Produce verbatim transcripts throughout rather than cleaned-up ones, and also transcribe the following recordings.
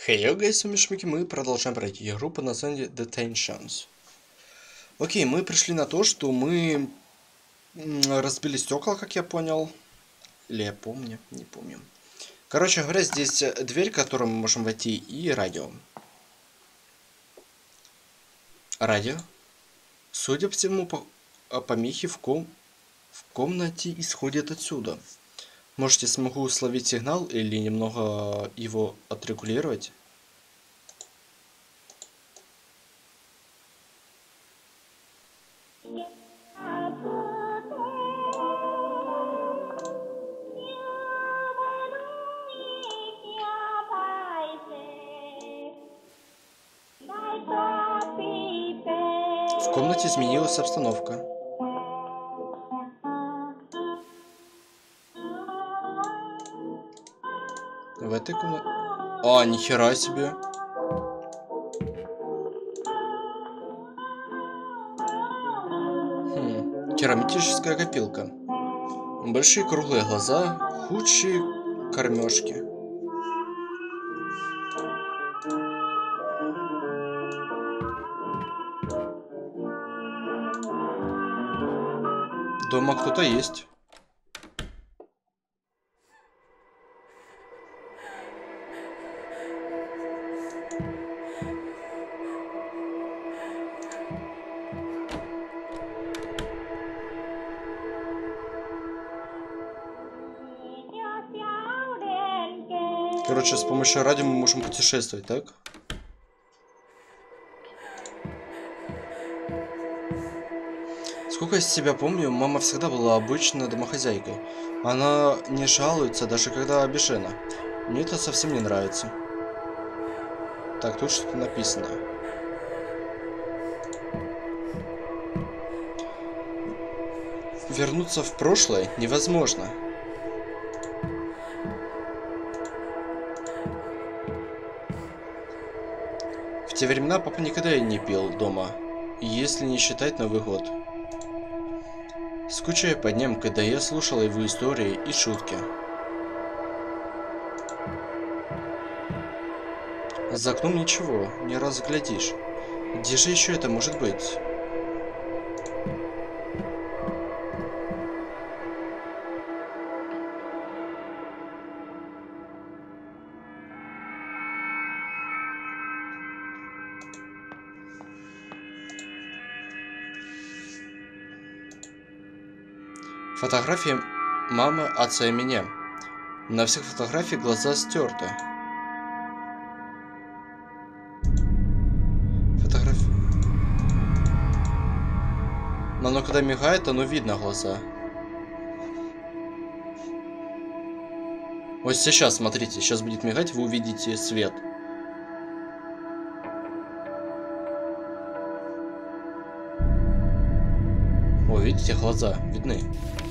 Хей, гайс, мишмики, мы продолжаем пройти игру под названием Detentions. Окей, мы пришли на то, что мы разбили стекла, как я понял. Или я помню, не помню. Короче говоря, здесь дверь, в которую мы можем войти, и радио. Радио. Судя по всему, помехи в, ком... в комнате исходят отсюда. Можете смогу словить сигнал или немного его отрегулировать. В комнате изменилась обстановка. В этой комнате... А, нихера себе. Хм, керамическая копилка. Большие круглые глаза, худшие кормежки. Дома кто-то есть. Короче, с помощью радио мы можем путешествовать, так? Сколько я себя помню, мама всегда была обычной домохозяйкой. Она не жалуется, даже когда обижена. Мне это совсем не нравится. Так, тут что-то написано. Вернуться в прошлое невозможно. В те времена папа никогда не пил дома, если не считать Новый год. Скучаю по дням, когда я слушал его истории и шутки. За окном ничего, не разглядишь. Где же еще это может быть? Фотографии мамы, отца и меня. На всех фотографиях глаза стерты. Фотография. Но оно когда мигает, оно видно глаза. Вот сейчас, смотрите, сейчас будет мигать, вы увидите свет. О, видите, глаза видны.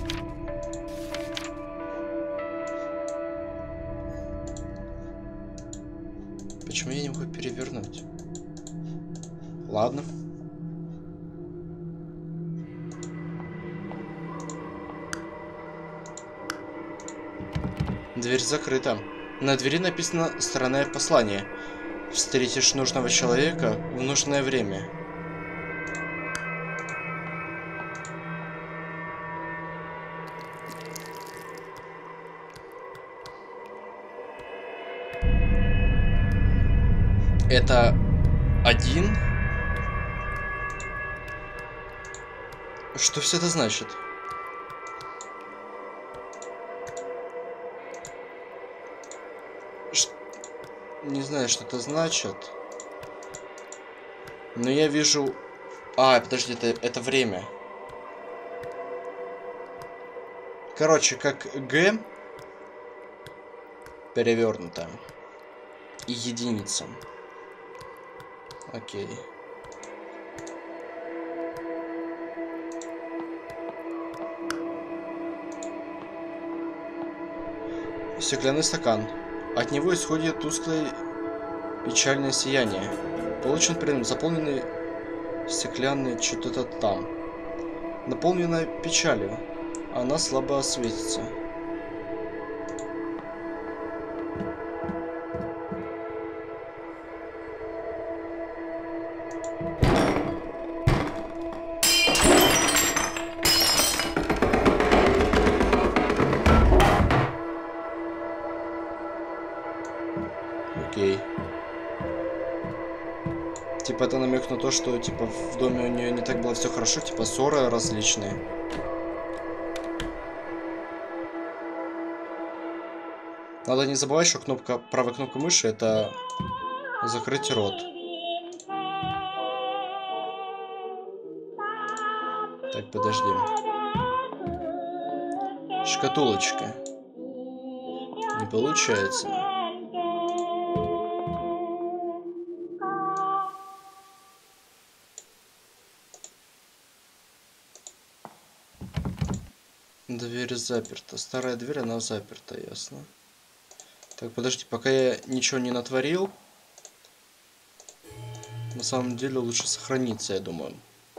Почему я не могу перевернуть? Ладно. Дверь закрыта. На двери написано странное послание. Встретишь нужного человека в нужное время. Это один? Что все это значит? Ш... Не знаю, что это значит. Но я вижу... А, подожди, это, это время. Короче, как Г перевернуто. И единица. Окей. Стеклянный стакан. От него исходит тусклое печальное сияние. Получен предмет, заполненный стеклянный что-то там. Наполненная печалью. Она слабо светится. Окей. Типа это намек на то, что типа в доме у нее не так было все хорошо, типа ссоры различные. Надо не забывать, что кнопка, правая кнопка мыши это закрыть рот. Так, подожди. Шкатулочка. Не получается. Дверь заперта. Старая дверь, она заперта, ясно. Так, подожди, пока я ничего не натворил. На самом деле лучше сохраниться, я думаю.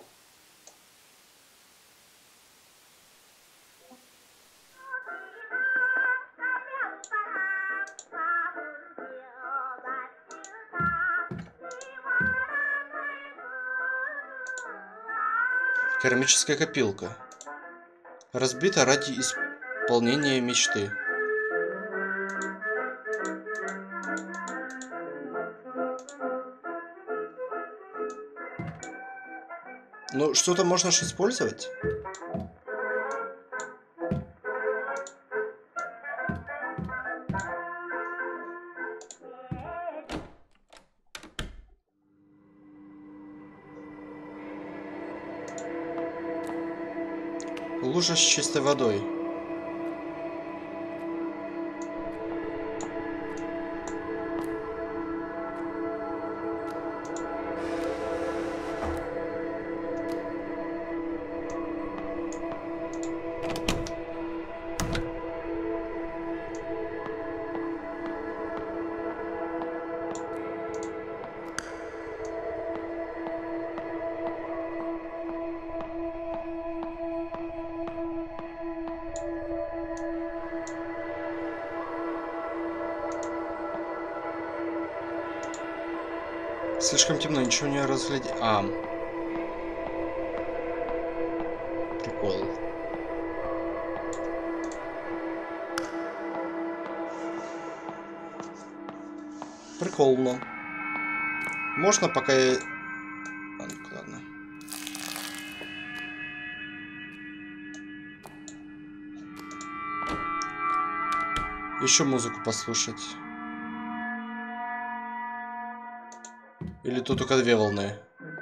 Керамическая копилка. Разбита ради исполнения мечты. Ну, что-то можно же использовать. Лужа с чистой водой. Слишком темно, ничего не разглядеть. А. Прикол. Прикольно. Можно пока я... А, ну ладно. Еще музыку послушать. Или тут только две волны?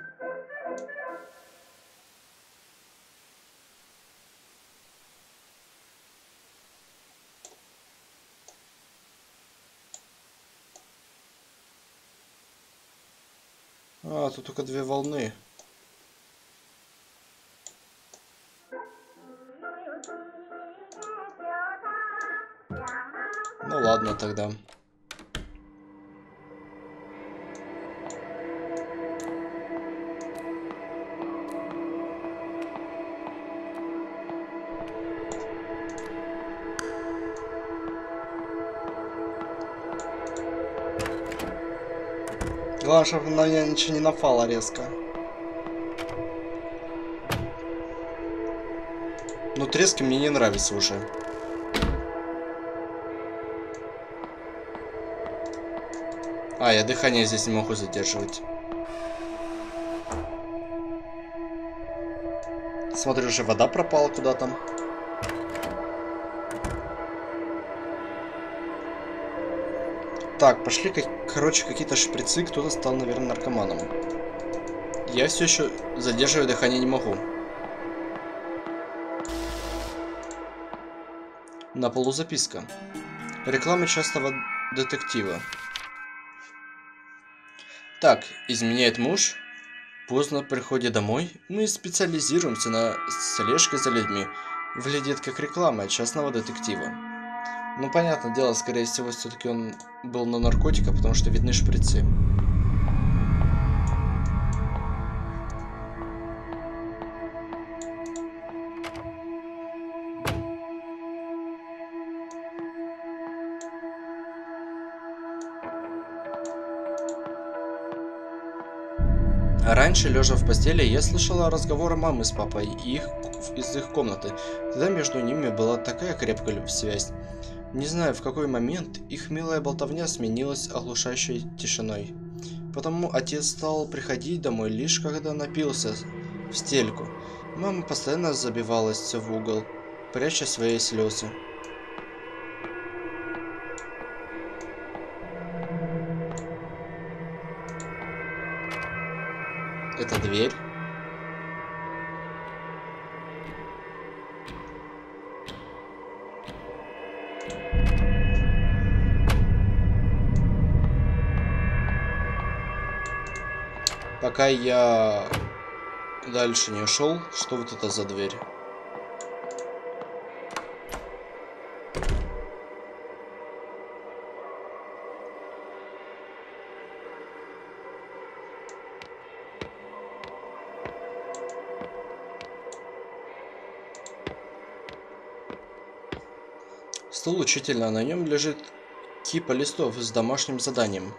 А, тут только две волны. Ну ладно тогда. Главное, чтобы на меня ничего не напало резко. Но трески мне не нравятся уже. А, я дыхание здесь не могу задерживать. Смотрю, уже вода пропала куда-то. Так, пошли, как, короче, какие-то шприцы. Кто-то стал, наверное, наркоманом. Я все еще задерживать дыхание не могу. На полу записка. Реклама частного детектива. Так, изменяет муж. Поздно приходит домой. Мы специализируемся на слежке за людьми. Выглядит как реклама частного детектива. Ну, понятное дело, скорее всего, все-таки он был на наркотиках, потому что видны шприцы. Раньше, лежа в постели, я слышала разговоры мамы с папой и их из их комнаты. Тогда между ними была такая крепкая связь. Не знаю, в какой момент их милая болтовня сменилась оглушающей тишиной. Потому отец стал приходить домой лишь когда напился в стельку. Мама постоянно забивалась в угол, пряча свои слезы. Это дверь. Пока я дальше не ушел, что вот это за дверь? Стол учителя, на нем лежит кипа листов с домашним заданием.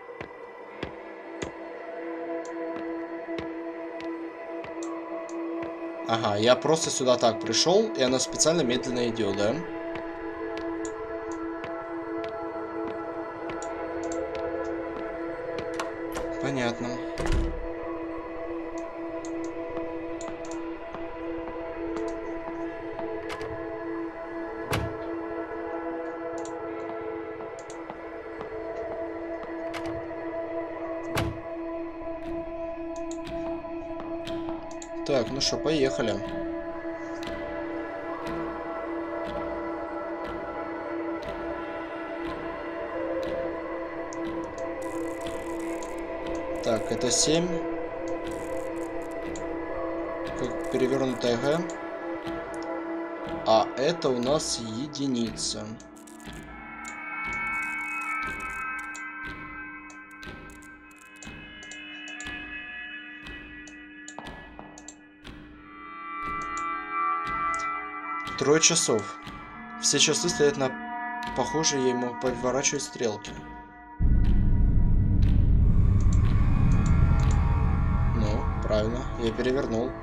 Ага, я просто сюда так пришел, и она специально медленно идет, да? Понятно. Так, ну что, поехали. Так, это семь. Как перевернутая Г. А это у нас единица. Трое часов. Все часы стоят на похожие ему поворачивать стрелки. Ну, правильно, я перевернул.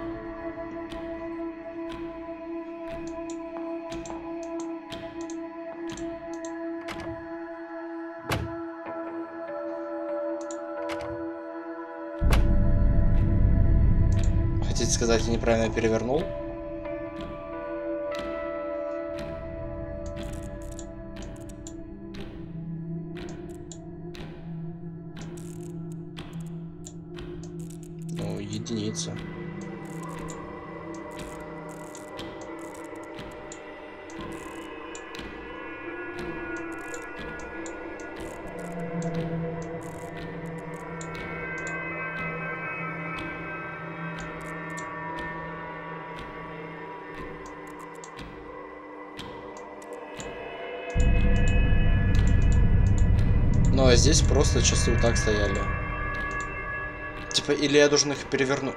Хотите сказать, я неправильно перевернул? Ну, единица. Ну а здесь просто часы вот так стояли. Типа, или я должен их перевернуть?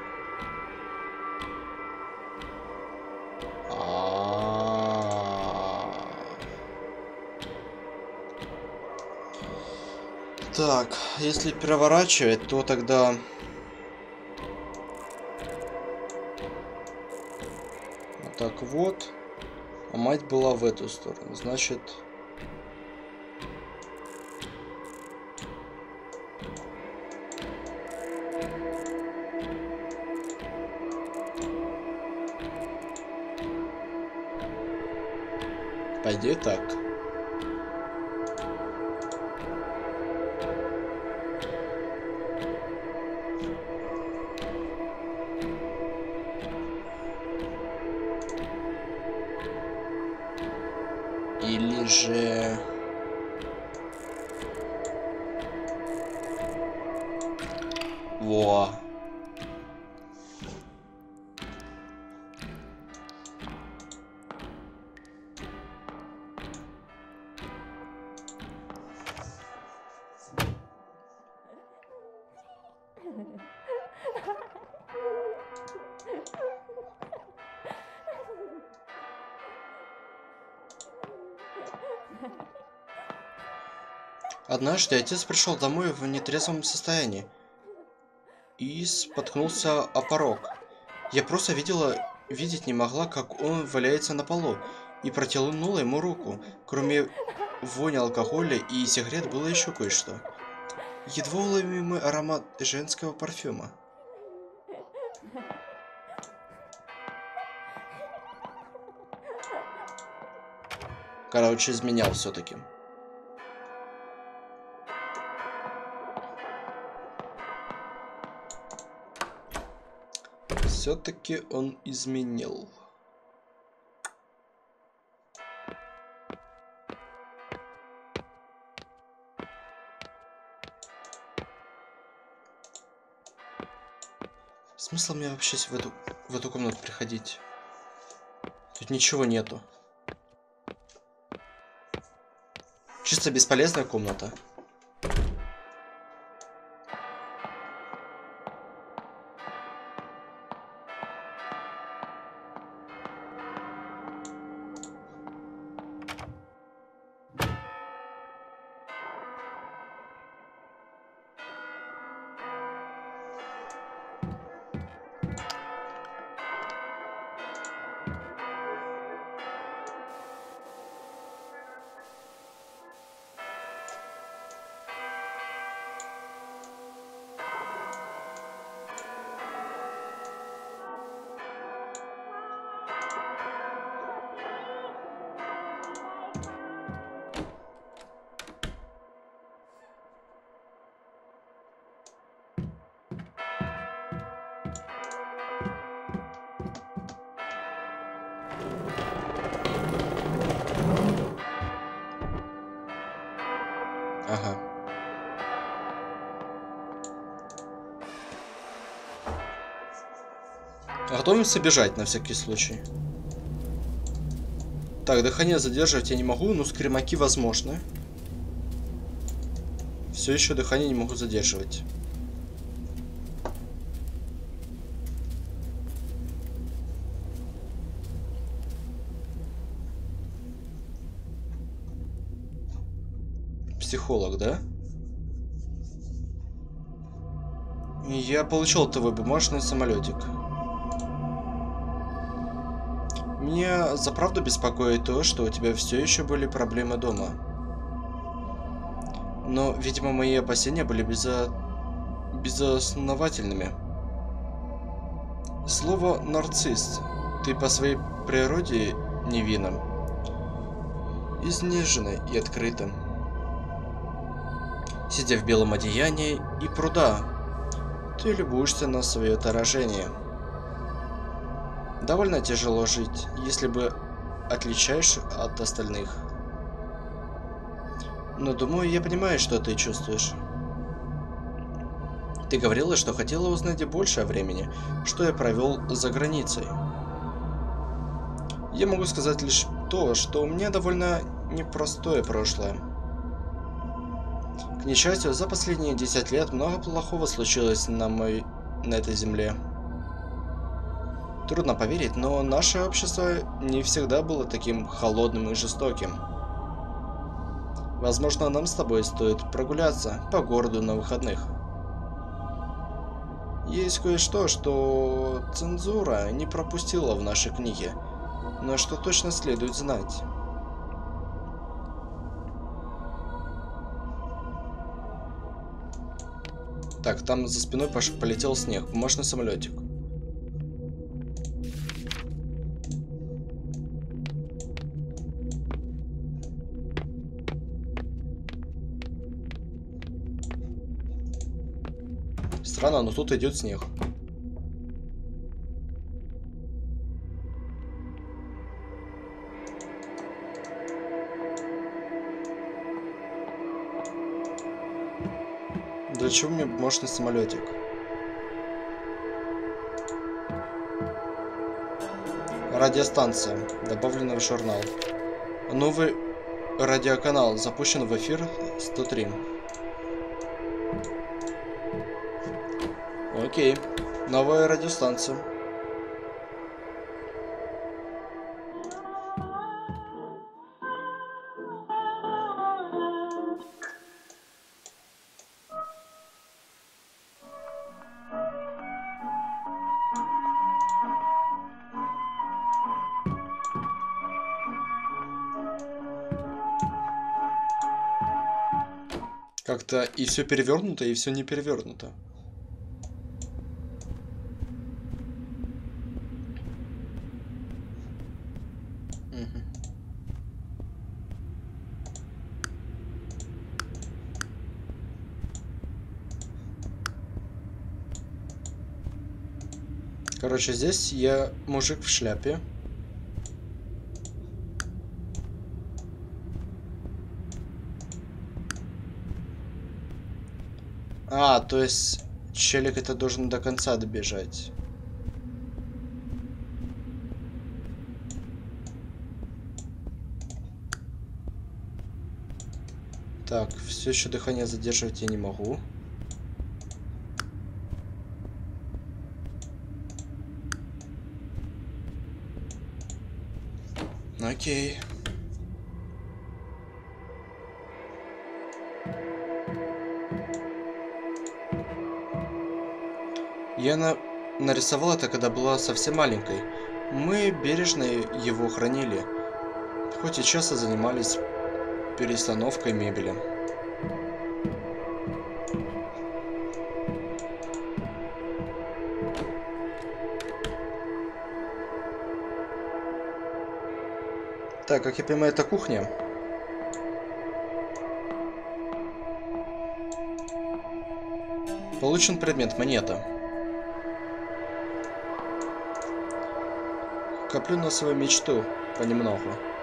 Так, если переворачивать, то тогда... Вот так вот. А мать была в эту сторону. Значит... По идее так. Или же... Во. Однажды отец пришел домой в нетрезвом состоянии. и споткнулся о порог. Я просто видела, видеть не могла, как он валяется на полу, и протянула ему руку. Кроме вони алкоголя и сигарет было еще кое-что. Едва уловимый аромат женского парфюма. Короче, изменял все-таки. Все-таки он изменил. Смысл мне вообще в эту, в эту комнату приходить? Тут ничего нету. Чисто бесполезная комната. Ага. Готовимся бежать на всякий случай. Так, дыхание задерживать я не могу, но скримаки возможны. Все еще дыхание не могу задерживать. Психолог, да? Я получил твой бумажный самолетик. Меня за правду беспокоит то, что у тебя все еще были проблемы дома. Но, видимо, мои опасения были безо... безосновательными. Слово «нарцисс». Ты по своей природе невинен. Изнеженный и открытым. Сидя в белом одеянии и пруда, ты любуешься на свое отражение. Довольно тяжело жить, если бы отличаешь от остальных. Но думаю, я понимаю, что ты чувствуешь. Ты говорила, что хотела узнать больше о времени, что я провел за границей. Я могу сказать лишь то, что у меня довольно непростое прошлое. К несчастью, за последние десять лет много плохого случилось на, мой... на этой земле. Трудно поверить, но наше общество не всегда было таким холодным и жестоким. Возможно, нам с тобой стоит прогуляться по городу на выходных. Есть кое-что, что цензура не пропустила в нашей книге, но что точно следует знать. Так, там за спиной полетел снег. Бумажный самолетик. Странно, но тут идет снег. Для чего мне мощный самолетик? Радиостанция. Добавлена в журнал. Новый радиоканал. Запущен в эфир сто три. Окей. Новая радиостанция. Как-то и все перевернуто, и все не перевернуто. Угу. Короче, здесь я мужик в шляпе. А, то есть челик это должен до конца добежать. Так, все еще дыхание задерживать я не могу. Окей. Я на... нарисовал это, когда была совсем маленькой. Мы бережно его хранили, хоть и часто занимались перестановкой мебели. Так, как я понимаю, это кухня. Получен предмет, монета. Коплю на свою мечту понемногу.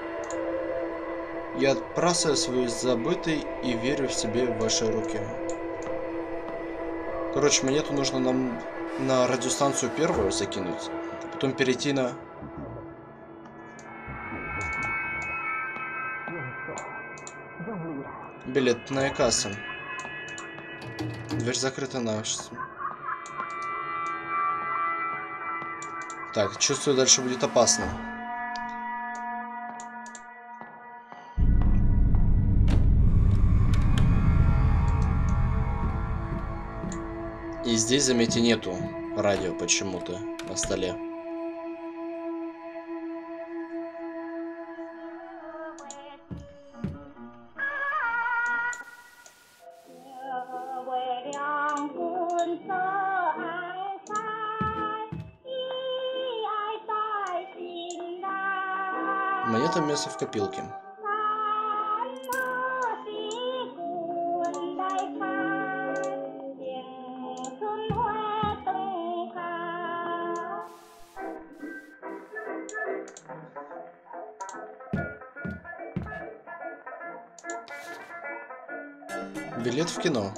Я отбрасываю свой забытый и верю в себе в ваши руки. Короче, монету нужно нам на радиостанцию первую закинуть, потом перейти на... Билетная касса. Дверь закрыта на... Так, чувствую, дальше будет опасно. И здесь, заметьте, нету радио почему-то на столе. Монета место в копилке. Билет в кино.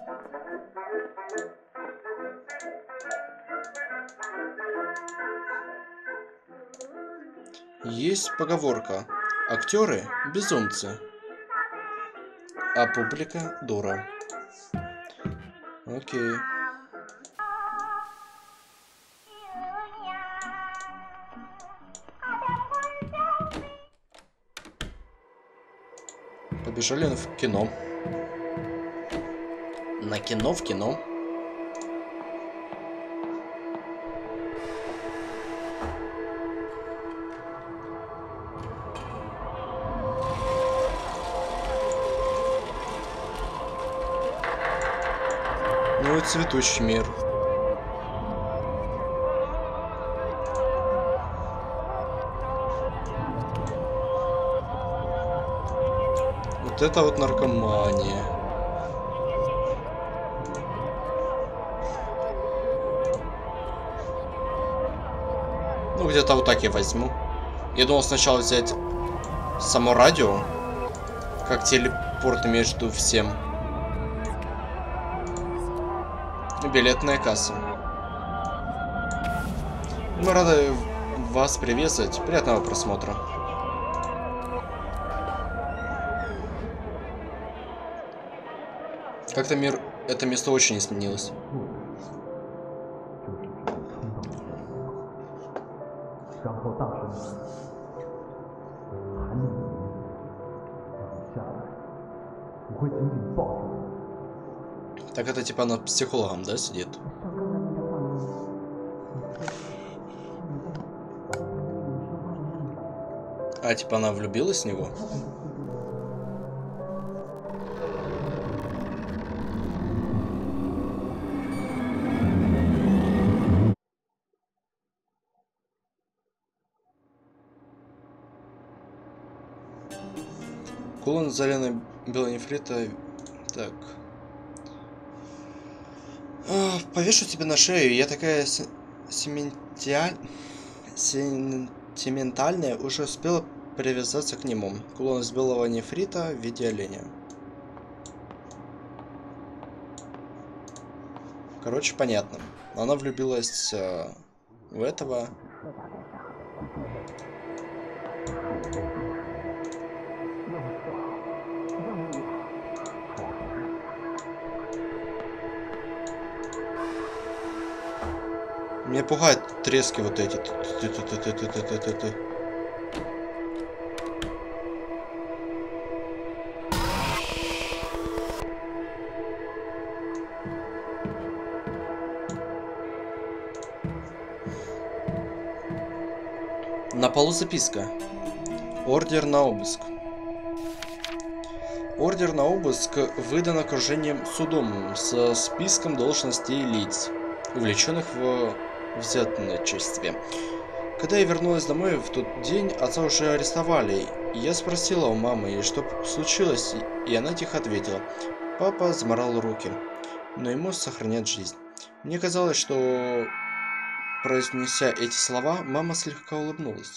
Есть поговорка: актеры – безумцы, а публика – дура. Окей. Побежали в кино. На кино в кино. Ну и цветущий мир. Вот это вот наркомания. Ну, где-то вот так я возьму. Я думал сначала взять само радио, как телепорт между всем. Билетная касса. Мы рады вас приветствовать. Приятного просмотра. Как-то мир... Это место очень изменилось. Так это типа над психологом, да, сидит? А, типа она влюбилась в него? Кулон залено белого нефрита. Так. А, повешу тебе на шею. Я такая с... сементиаль... сентиментальная, уже успела привязаться к нему. Кулон из белого нефрита в виде оленя. Короче, понятно. Она влюбилась э, в этого. Меня пугают трески вот эти. На полу записка. Ордер на обыск. Ордер на обыск выдан окружением судом со списком должностей и лиц, увлеченных в взяточестве. Когда я вернулась домой в тот день, отца уже арестовали. И я спросила у мамы, что случилось, и она тихо ответила. Папа заморал руки, но ему сохранят жизнь. Мне казалось, что, произнеся эти слова, мама слегка улыбнулась.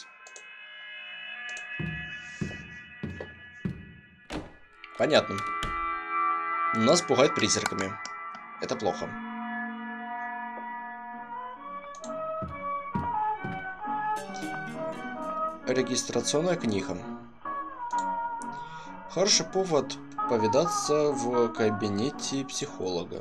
Понятно. Нас пугают призраками. Это плохо. Регистрационная книга. Хороший повод повидаться в кабинете психолога.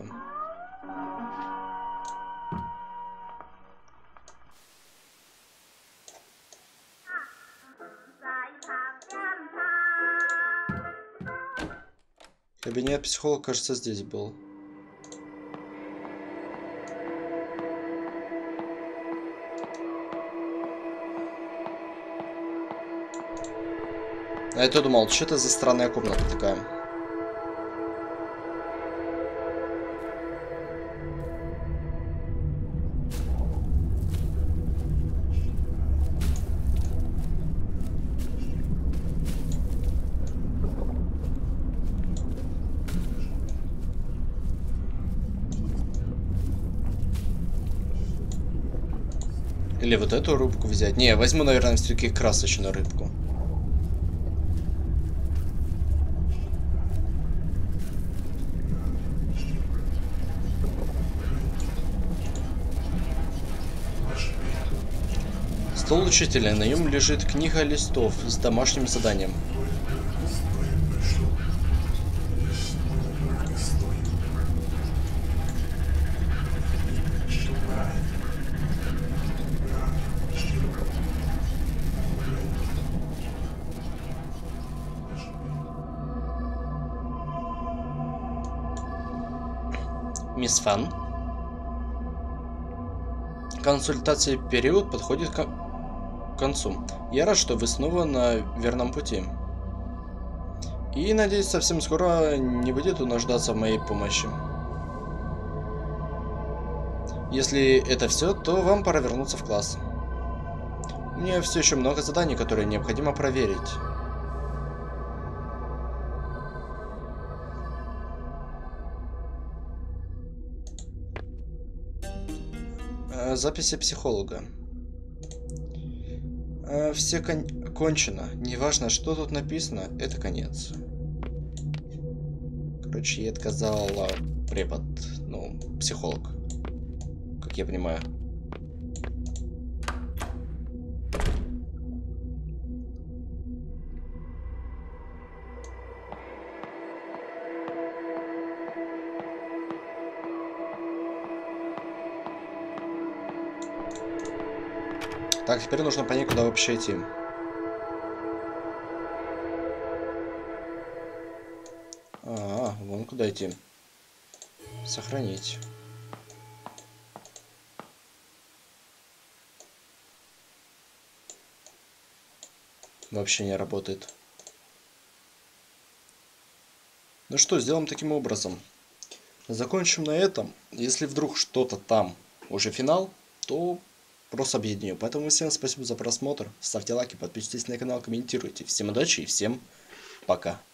Кабинет психолога, кажется, здесь был. А я то думал, что это за странная комната такая. Или вот эту рыбку взять? Не, возьму, наверное, все-таки красочную рыбку. Стол учителя. На нем лежит книга листов с домашним заданием. Мисс Фан. Консультация период подходит к концу. Я рад, что вы снова на верном пути. И надеюсь, совсем скоро не будет нуждаться в моей помощи. Если это все, то вам пора вернуться в класс. У меня все еще много заданий, которые необходимо проверить. Записи психолога. Все кон кончено. Неважно, что тут написано, это конец. Короче, ей отказала препод, ну, психолог, как я понимаю. Так, теперь нужно понять, куда вообще идти. А, вон куда идти. Сохранить. Вообще не работает. Ну что, сделаем таким образом. Закончим на этом. Если вдруг что-то там уже финал, то просто объединю. Поэтому всем спасибо за просмотр. Ставьте лайки, подписывайтесь на канал, комментируйте. Всем удачи и всем пока.